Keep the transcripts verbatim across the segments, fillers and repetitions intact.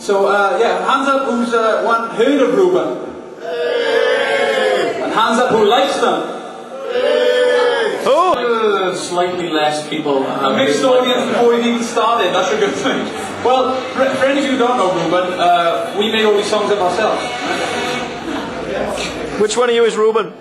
So, uh, yeah, hands up who's uh, one heard of Reuben? And hands up who likes them? Oh! Uh, slightly less people. A mixed audience before we even started, that's a good thing. Well, for, for any of you who don't know Reuben, uh, we made all these songs up ourselves. Which one of you is Reuben?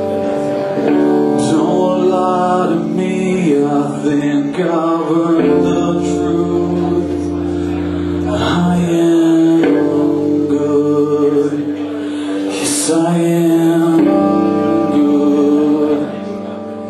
Don't lie to me, I think I've earned the